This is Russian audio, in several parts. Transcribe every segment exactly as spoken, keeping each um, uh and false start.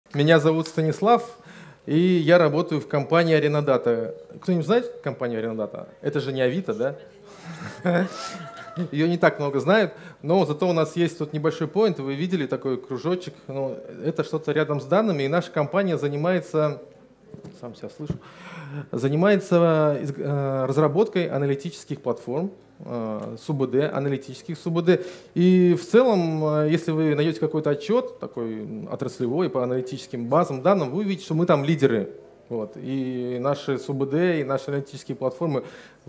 Меня зовут Станислав, и я работаю в компании Аренадата. Кто-нибудь знает компанию Аренадата? Это же не Авито, да? Ее не так много знают, но зато у нас есть тут небольшой поинт, вы видели такой кружочек, ну, это что-то рядом с данными, и наша компания занимается, сам себя слышу, занимается э, разработкой аналитических платформ, э, СУБД, аналитических СУБД. И в целом, э, если вы найдете какой-то отчет, такой отраслевой по аналитическим базам данных, вы увидите, что мы там лидеры. Вот. И наши СУБД, и наши аналитические платформы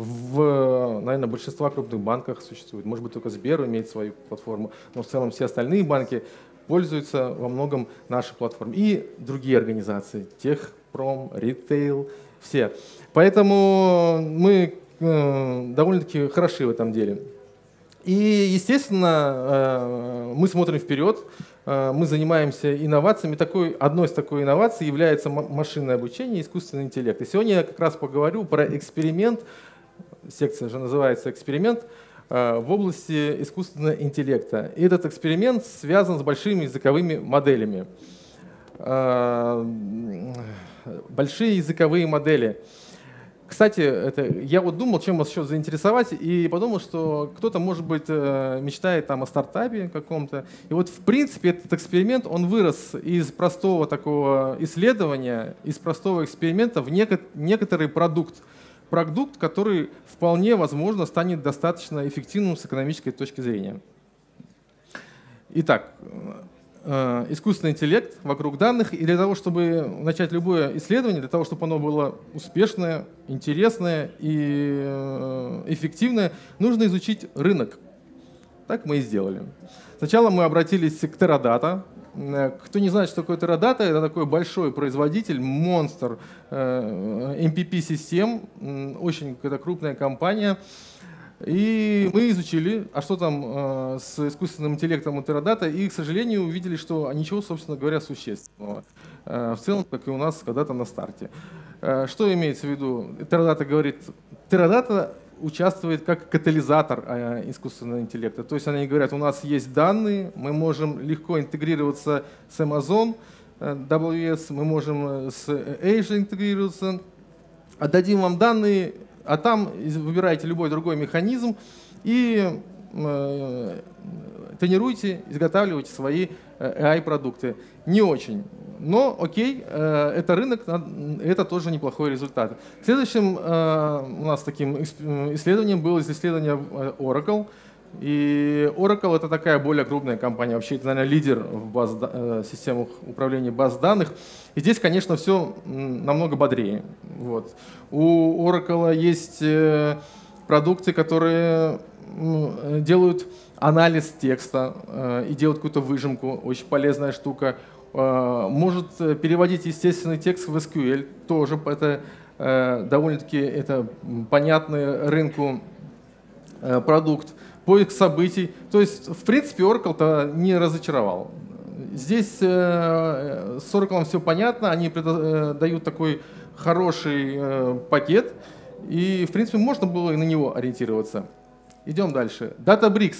в, наверное, большинстве крупных банках существуют. Может быть, только Сбер имеет свою платформу, но в целом все остальные банки пользуются во многом нашей платформой. И другие организации, Техпром, Ритейл, все. Поэтому мы э, довольно-таки хороши в этом деле. И, естественно, э, мы смотрим вперед, э, мы занимаемся инновациями. Такой, одной из такой инноваций является машинное обучение и искусственный интеллект. И сегодня я как раз поговорю про эксперимент, секция же называется «Эксперимент», э, в области искусственного интеллекта. И этот эксперимент связан с большими языковыми моделями. Э, большие языковые модели. Кстати, это, я вот думал, чем вас еще заинтересовать, и подумал, что кто-то, может быть, мечтает там о стартапе каком-то. И вот, в принципе, этот эксперимент, он вырос из простого такого исследования, из простого эксперимента в неко- некоторый продукт. Продукт, который вполне возможно станет достаточно эффективным с экономической точки зрения. Итак, искусственный интеллект вокруг данных, и для того, чтобы начать любое исследование, для того, чтобы оно было успешное, интересное и эффективное, нужно изучить рынок. Так мы и сделали. Сначала мы обратились к Teradata. Кто не знает, что такое Teradata, это такой большой производитель, монстр эм пи пи-систем, очень это крупная компания. И мы изучили, а что там э, с искусственным интеллектом у Teradata, и, к сожалению, увидели, что ничего, собственно говоря, существенного. Э, в целом, как и у нас когда-то на старте. Э, что имеется в виду? Teradata говорит, Teradata участвует как катализатор э, искусственного интеллекта. То есть они говорят, у нас есть данные, мы можем легко интегрироваться с Amazon, э, дабл ю эс, мы можем с Azure интегрироваться, отдадим вам данные, а там выбираете любой другой механизм и э, тренируйте, изготавливайте свои эй ай-продукты. Не очень, но окей, э, это рынок, это тоже неплохой результат. Следующим э, у нас таким исследованием было исследование Oracle. И Oracle — это такая более крупная компания, вообще это, наверное, лидер в баз, э, системах управления баз данных. И здесь, конечно, все намного бодрее. Вот. У Oracle есть э, продукты, которые э, делают анализ текста э, и делают какую-то выжимку, очень полезная штука. Э, может переводить естественный текст в эс кью эль, тоже это э, довольно-таки это понятный рынку э, продукт. Поиск событий. То есть, в принципе, Oracle-то не разочаровал. Здесь э, с Oracle все понятно, они предо- э, дают такой хороший э, пакет, и, в принципе, можно было и на него ориентироваться. Идем дальше. Databricks.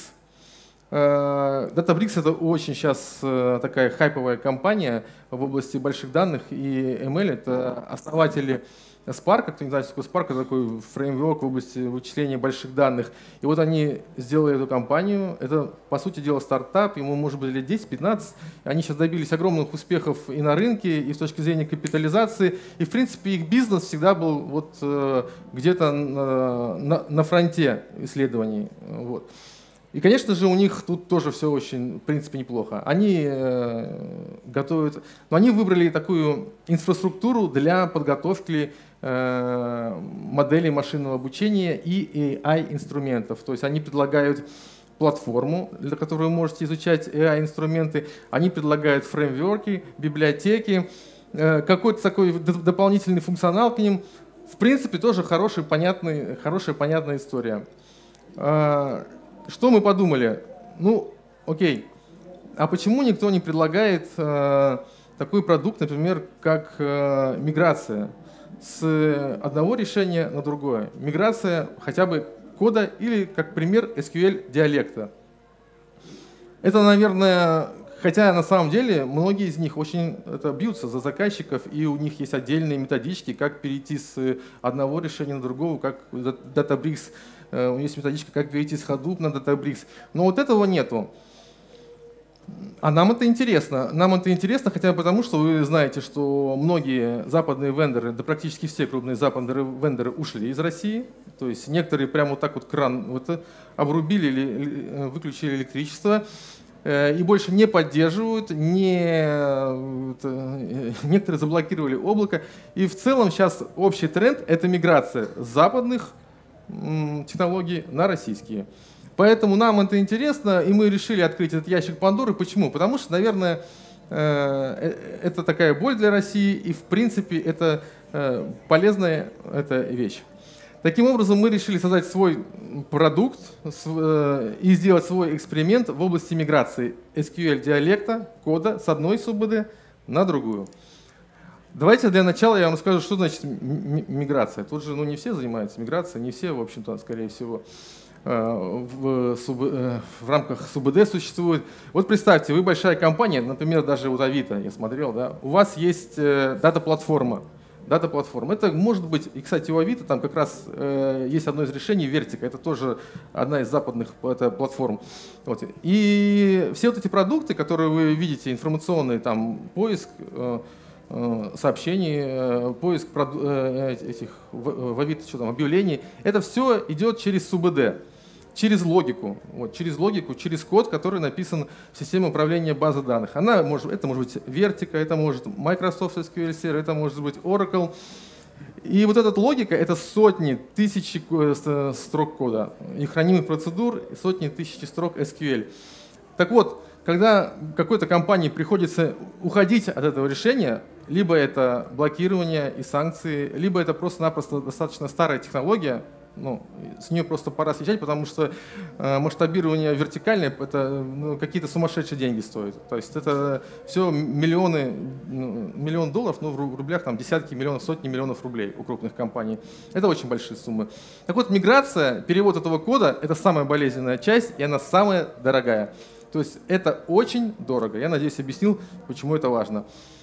Э, Databricks — это очень сейчас э, такая хайповая компания в области больших данных и эм эл. Это основатели Spark, кто не знает, что такое Spark, это такой фреймворк в области вычисления больших данных. И вот они сделали эту компанию. Это, по сути дела, стартап, ему может быть лет десять-пятнадцать. Они сейчас добились огромных успехов и на рынке, и с точки зрения капитализации. И, в принципе, их бизнес всегда был вот, э, где-то на, на, на фронте исследований. Вот. И, конечно же, у них тут тоже все очень, в принципе, неплохо. Они э, готовят, но они выбрали такую инфраструктуру для подготовки э, моделей машинного обучения и эй ай-инструментов. То есть они предлагают платформу, для которой вы можете изучать эй ай-инструменты. Они предлагают фреймворки, библиотеки, э, какой-то такой дополнительный функционал к ним. В принципе, тоже хорошая, понятная, хорошая, понятная история. Что мы подумали? Ну, окей, а почему никто не предлагает э, такой продукт, например, как э, миграция с одного решения на другое? Миграция хотя бы кода или, как пример, эс кью эль-диалекта. Это, наверное, Хотя на самом деле многие из них очень это, бьются за заказчиков, и у них есть отдельные методички, как перейти с одного решения на другого, как Databricks, у них есть методичка, как перейти с Hadoop на Databricks. Но вот этого нету. А нам это интересно. Нам это интересно хотя бы потому, что вы знаете, что многие западные вендоры, да практически все крупные западные вендоры ушли из России. То есть некоторые прямо вот так вот кран вот, обрубили или выключили электричество и больше не поддерживают, не, некоторые заблокировали облако. И в целом сейчас общий тренд — это миграция с западных технологий на российские. Поэтому нам это интересно, и мы решили открыть этот ящик Пандоры. Почему? Потому что, наверное, это такая боль для России, и в принципе это полезная эта вещь. Таким образом, мы решили создать свой продукт и сделать свой эксперимент в области миграции эс кью эль-диалекта, кода с одной СУБД на другую. Давайте для начала я вам скажу, что значит миграция. Тут же ну, не все занимаются миграцией, не все, в общем-то, скорее всего, в, суб, в рамках СУБД существует. Вот представьте, вы большая компания, например, даже вот Авито, я смотрел, да, у вас есть дата-платформа. Дата-платформа. Это может быть, и, кстати, у Авито там как раз э, есть одно из решений Vertica, это тоже одна из западных это, платформ. Вот. И все вот эти продукты, которые вы видите, информационные, там, поиск э, э, сообщений, э, поиск э, этих в, в Авито, что там, объявлений, это все идет через СУБД. Через логику, вот, через логику, через код, который написан в системе управления базой данных. Она может, это может быть Vertica, это может Microsoft эс кью эль Server, это может быть Oracle. И вот эта логика — это сотни, тысячи строк кода и хранимых процедур, и сотни, тысячи строк эс кью эль. Так вот, когда какой-то компании приходится уходить от этого решения, либо это блокирование и санкции, либо это просто-напросто достаточно старая технология, ну, с нее просто пора съезжать, потому что э, масштабирование вертикальное — это ну, какие-то сумасшедшие деньги стоит. То есть это все миллионы, ну, миллион долларов, но в рублях там десятки миллионов, сотни миллионов рублей у крупных компаний. Это очень большие суммы. Так вот, миграция, перевод этого кода — это самая болезненная часть, и она самая дорогая. То есть это очень дорого. Я надеюсь, объяснил, почему это важно.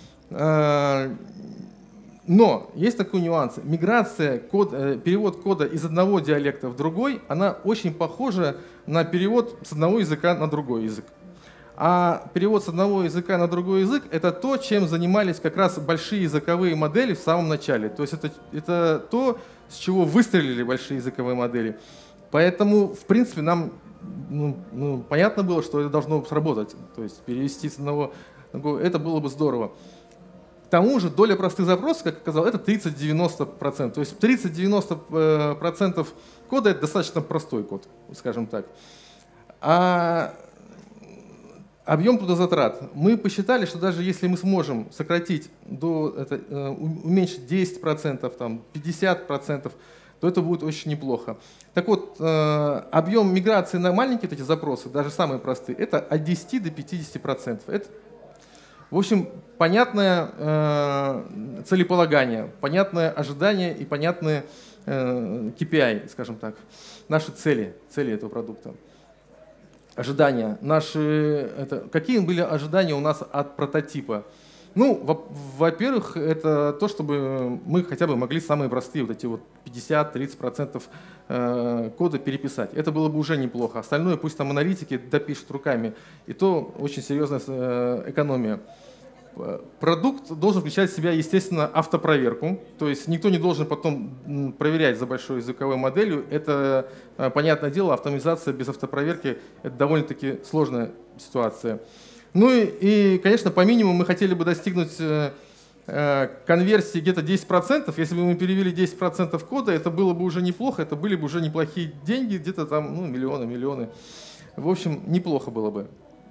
Но есть такой нюанс. Миграция, код, перевод кода из одного диалекта в другой, она очень похожа на перевод с одного языка на другой язык. А перевод с одного языка на другой язык — это то, чем занимались как раз большие языковые модели в самом начале. То есть это, это то, с чего выстрелили большие языковые модели. Поэтому, в принципе, нам ну, ну, понятно было, что это должно сработать. То есть перевести с одного на другой, это было бы здорово. К тому же доля простых запросов, как я сказал, это тридцать-девяносто процентов. То есть тридцать-девяносто процентов кода — это достаточно простой код, скажем так. А объем трудозатрат. Мы посчитали, что даже если мы сможем сократить, до, это, уменьшить десять процентов, там, пятьдесят процентов, то это будет очень неплохо. Так вот, объем миграции на маленькие эти запросы, даже самые простые, это от десяти до пятидесяти процентов. Это, в общем, понятное э, целеполагание, понятное ожидание и понятные э, кей пи ай, скажем так, наши цели, цели этого продукта. Ожидания. Наши, это, какие были ожидания у нас от прототипа? Ну, во-первых, это то, чтобы мы хотя бы могли самые простые, вот эти вот пятьдесят-тридцать процентов э, кода переписать. Это было бы уже неплохо. Остальное пусть там аналитики допишут руками. И то очень серьезная э, экономия. Продукт должен включать в себя, естественно, автопроверку. То есть никто не должен потом проверять за большой языковой моделью. Это, э, понятное дело, автоматизация без автопроверки — это довольно-таки сложная ситуация. Ну и, и, конечно, по минимуму мы хотели бы достигнуть э, э, конверсии где-то десять процентов. Если бы мы перевели десять процентов кода, это было бы уже неплохо, это были бы уже неплохие деньги, где-то там ну, миллионы, миллионы. В общем, неплохо было бы.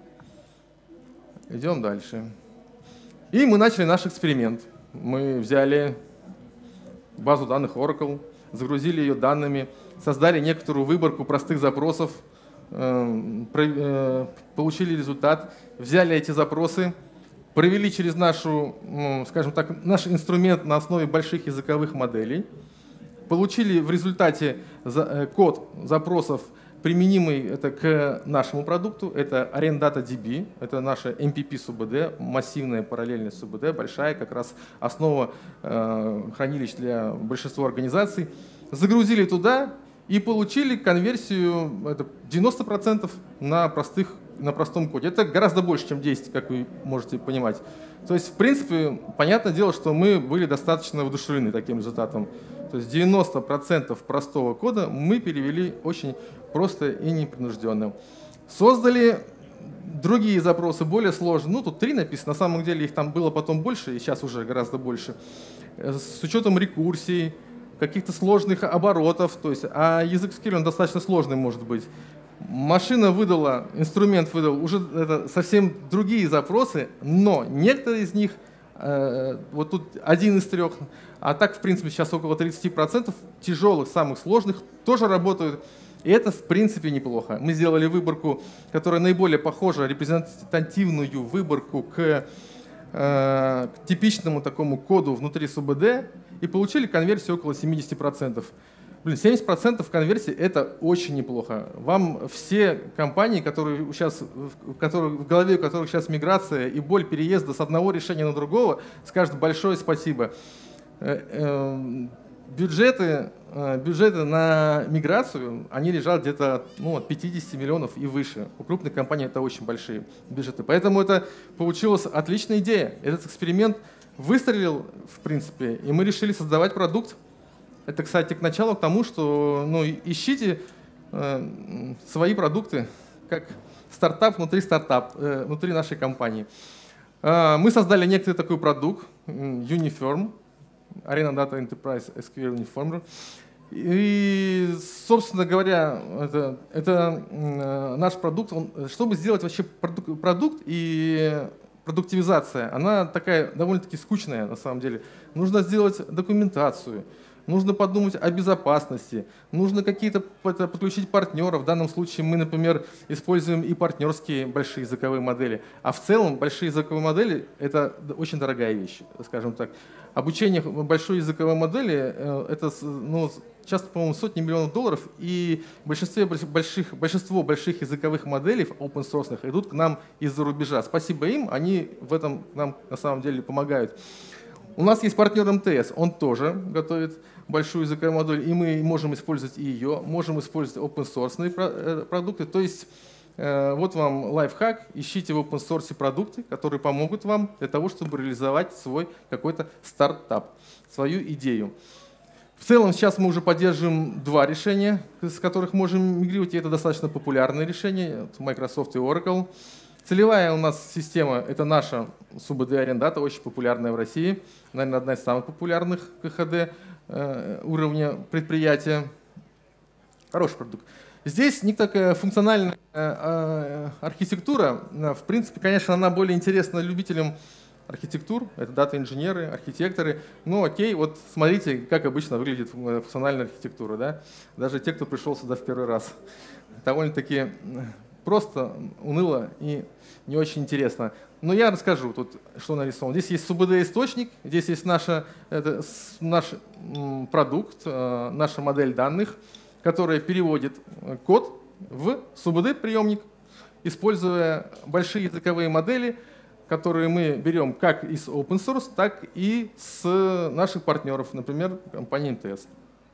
Идем дальше. И мы начали наш эксперимент. Мы взяли базу данных Oracle, загрузили ее данными, создали некоторую выборку простых запросов, получили результат, взяли эти запросы, провели через нашу, скажем так, наш инструмент на основе больших языковых моделей, получили в результате код запросов применимый это к нашему продукту, это ArendData.db, это наша эм пи пи СУБД, массивная параллельная СУБД, большая, как раз основа э, хранилищ для большинства организаций. Загрузили туда и получили конверсию это девяносто процентов на, простых, на простом коде. Это гораздо больше, чем десять, как вы можете понимать. То есть, в принципе, понятное дело, что мы были достаточно воодушевлены таким результатом. То есть девяносто процентов простого кода мы перевели очень просто и непринужденно. Создали другие запросы, более сложные. Ну, тут три написано, на самом деле их там было потом больше, и сейчас уже гораздо больше. С учетом рекурсий, каких-то сложных оборотов. То есть, а язык эс кью эль он достаточно сложный может быть. Машина выдала, инструмент выдал уже это совсем другие запросы, но некоторые из них, э, вот тут один из трех, а так, в принципе, сейчас около тридцати процентов тяжелых, самых сложных тоже работают. И это, в принципе, неплохо. Мы сделали выборку, которая наиболее похожа, репрезентативную выборку к, э, к типичному такому коду внутри СУБД и получили конверсию около семидесяти процентов. Блин, семьдесят процентов конверсии – это очень неплохо. Вам все компании, которые сейчас, в, которых, в голове у которых сейчас миграция и боль переезда с одного решения на другого, скажут большое спасибо. Бюджеты, бюджеты на миграцию, они лежат где-то ну, от пятидесяти миллионов и выше. У крупных компаний это очень большие бюджеты. Поэтому это получилась отличная идея. Этот эксперимент выстрелил, в принципе, и мы решили создавать продукт. Это, кстати, к началу к тому, что ну, ищите э, свои продукты как стартап внутри стартап, э, внутри нашей компании. Э, мы создали некий такой продукт, Uniform, ArendData Enterprise эс кью эль Uniformer. И, собственно говоря, это, это э, наш продукт. Он, чтобы сделать вообще продукт, продукт и продуктивизация, она такая довольно-таки скучная на самом деле. Нужно сделать документацию. Нужно подумать о безопасности, нужно какие-то подключить партнеров. В данном случае мы, например, используем и партнерские большие языковые модели. А в целом большие языковые модели — это очень дорогая вещь, скажем так. Обучение большой языковой модели — это ну, часто, по-моему, сотни миллионов долларов, и большинство больших, большинство больших языковых моделей open-source идут к нам из-за рубежа. Спасибо им, они в этом нам на самом деле помогают. У нас есть партнер эм тэ эс, он тоже готовит большую языковую модель, и мы можем использовать и ее, можем использовать open-source продукты. То есть э, вот вам лайфхак, ищите в open-source продукты, которые помогут вам для того, чтобы реализовать свой какой-то стартап, свою идею. В целом сейчас мы уже поддерживаем два решения, с которых можем мигрировать, и это достаточно популярные решения, Microsoft и Oracle. Целевая у нас система – это наша СУБД ArendData, очень популярная в России, наверное, одна из самых популярных ка ха дэ э, уровня предприятия. Хороший продукт. Здесь не такая функциональная э, архитектура. В принципе, конечно, она более интересна любителям архитектур, это дата-инженеры, архитекторы. Ну окей, вот смотрите, как обычно выглядит функциональная архитектура. Да? Даже те, кто пришел сюда в первый раз. Довольно-таки просто, уныло и не очень интересно. Но я расскажу тут, что нарисовано. Здесь есть СУБД-источник, здесь есть наша, это, наш м, продукт, э, наша модель данных, которая переводит код в СУБД-приемник, используя большие языковые модели, которые мы берем как из open source, так и с наших партнеров, например, компании эм тэ эс.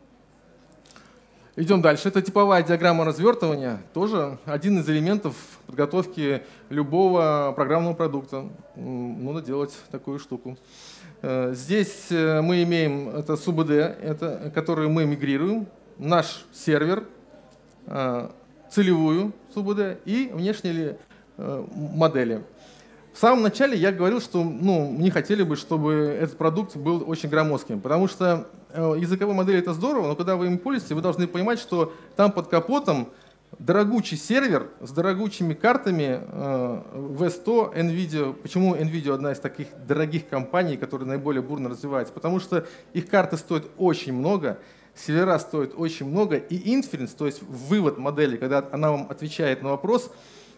Идем дальше. Это типовая диаграмма развертывания, тоже один из элементов подготовки любого программного продукта. Надо делать такую штуку. Здесь мы имеем это СУБД, это, который мы мигрируем, наш сервер, целевую СУБД и внешние модели. В самом начале я говорил, что ну, мне хотели бы, чтобы этот продукт был очень громоздким, потому что языковые модели — это здорово, но когда вы им пользуетесь, вы должны понимать, что там под капотом дорогучий сервер с дорогучими картами ви сто, NVIDIA. Почему NVIDIA одна из таких дорогих компаний, которые наиболее бурно развивается? Потому что их карты стоят очень много, сервера стоят очень много, и inference, то есть вывод модели, когда она вам отвечает на вопрос,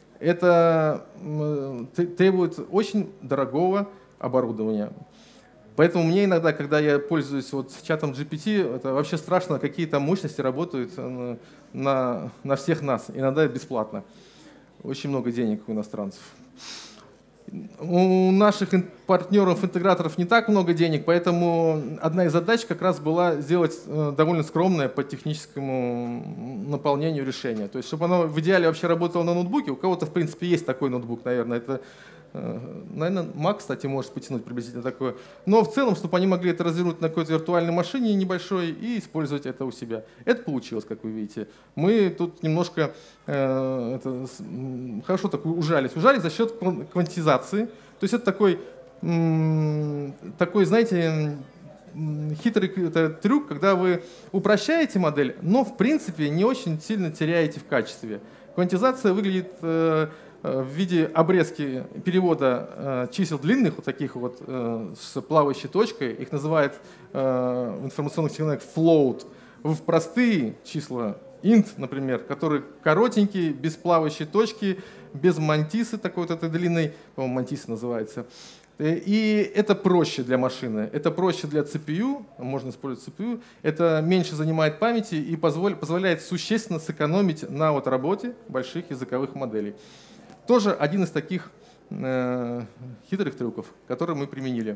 это требует очень дорогого оборудования. Поэтому мне иногда, когда я пользуюсь вот чатом джи пи ти, это вообще страшно, какие там мощности работают на, на всех нас. Иногда бесплатно. Очень много денег у иностранцев. У наших партнеров, интеграторов не так много денег, поэтому одна из задач как раз была сделать довольно скромное по техническому наполнению решение. То есть, чтобы оно в идеале вообще работало на ноутбуке. У кого-то, в принципе, есть такой ноутбук, наверное. Это, наверное, Mac, кстати, может потянуть приблизительно такое. Но в целом, чтобы они могли это развернуть на какой-то виртуальной машине небольшой и использовать это у себя. Это получилось, как вы видите. Мы тут немножко э, это, хорошо так ужались. Ужались за счет квантизации. То есть это такой, такой, знаете, хитрый это трюк, когда вы упрощаете модель, но в принципе не очень сильно теряете в качестве. Квантизация выглядит э, в виде обрезки перевода э, чисел длинных, вот таких вот э, с плавающей точкой. Их называют э, в информационных технологиях float, в простые числа int, например, которые коротенькие, без плавающей точки, без мантисы, такой вот этой длинной, по-моему, мантиса называется. И это проще для машины, это проще для си пи ю, можно использовать си пи ю, это меньше занимает памяти и позволяет существенно сэкономить на вот работе больших языковых моделей. Тоже один из таких э, хитрых трюков, которые мы применили.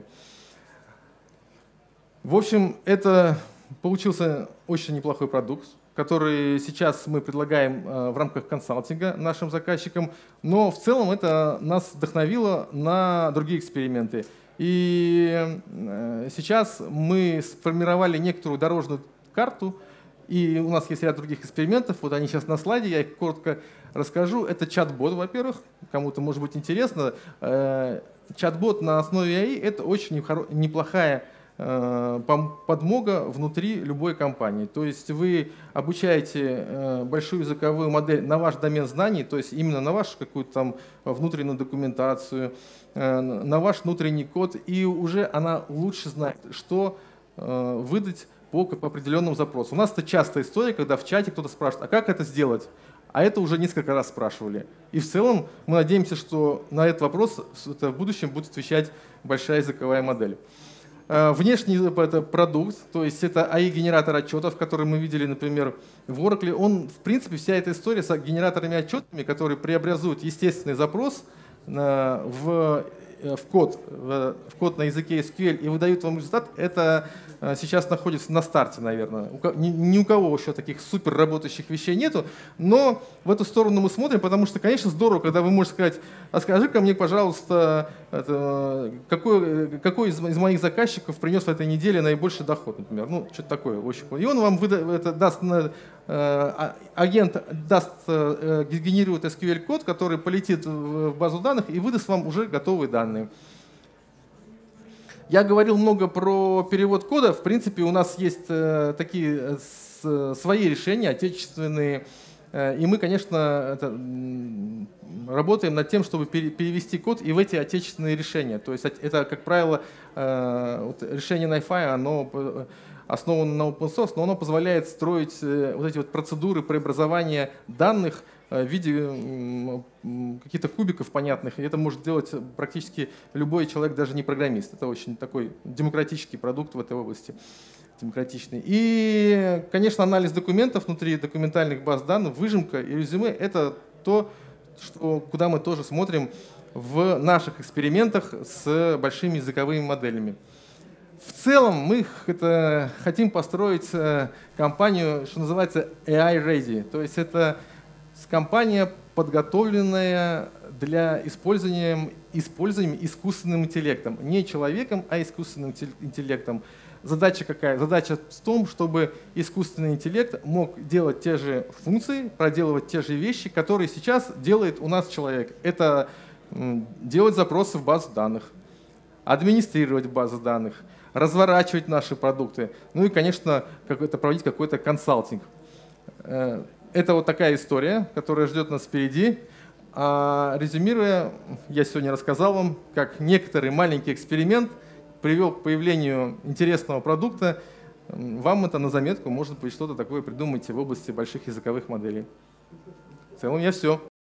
В общем, это получился очень неплохой продукт, который сейчас мы предлагаем э, в рамках консалтинга нашим заказчикам, но в целом это нас вдохновило на другие эксперименты. И э, сейчас мы сформировали некоторую дорожную карту, и у нас есть ряд других экспериментов, вот они сейчас на слайде, я их коротко расскажу. Это чат-бот, во-первых, кому-то может быть интересно. Э, чат-бот на основе эй ай — это очень неплохая подмога внутри любой компании. То есть вы обучаете большую языковую модель на ваш домен знаний, то есть именно на вашу какую-то там внутреннюю документацию, на ваш внутренний код, и уже она лучше знает, что выдать по определенному запросу. У нас это частая история, когда в чате кто-то спрашивает, а как это сделать? А это уже несколько раз спрашивали. И в целом мы надеемся, что на этот вопрос в будущем будет отвечать большая языковая модель. Внешний это продукт, то есть это эй ай-генератор отчетов, который мы видели, например, в Oracle. Он, в принципе, вся эта история с генераторами отчетами, которые преобразуют естественный запрос в, в, код, в, в код на языке эс кью эль и выдают вам результат, это сейчас находится на старте, наверное. Ни, ни у кого еще таких супер работающих вещей нету, но в эту сторону мы смотрим, потому что, конечно, здорово, когда вы можете сказать, а скажи-ка мне, пожалуйста, это, какой, какой из, из моих заказчиков принес в этой неделе наибольший доход, например. Ну, что-то такое. Очень. И он вам выда, это даст, э, агент даст, э, генерирует эс кью эль-код, который полетит в базу данных и выдаст вам уже готовые данные. Я говорил много про перевод кода. В принципе, у нас есть э, такие э, свои решения, отечественные. Э, и мы, конечно, это, работаем над тем, чтобы пере, перевести код и в эти отечественные решения. То есть это, как правило, э, вот решение найфай, оно основано на open source, но оно позволяет строить э, вот эти вот процедуры преобразования данных в виде каких-то кубиков понятных, и это может делать практически любой человек, даже не программист. Это очень такой демократический продукт в этой области, демократичный. И, конечно, анализ документов внутри документальных баз данных, выжимка и резюме — это то, что, куда мы тоже смотрим в наших экспериментах с большими языковыми моделями. В целом мы это, хотим построить компанию, что называется эй ай-ready, то есть это компания, подготовленная для использования, использования искусственным интеллектом. Не человеком, а искусственным интеллектом. Задача какая? Задача в том, чтобы искусственный интеллект мог делать те же функции, проделывать те же вещи, которые сейчас делает у нас человек. Это делать запросы в базу данных, администрировать базы данных, разворачивать наши продукты, ну и, конечно, какой-то, проводить какой-то консалтинг. Это вот такая история, которая ждет нас впереди. А резюмируя, я сегодня рассказал вам, как некоторый маленький эксперимент привел к появлению интересного продукта. Вам это на заметку, может быть, что-то такое придумаете в области больших языковых моделей. В целом я все.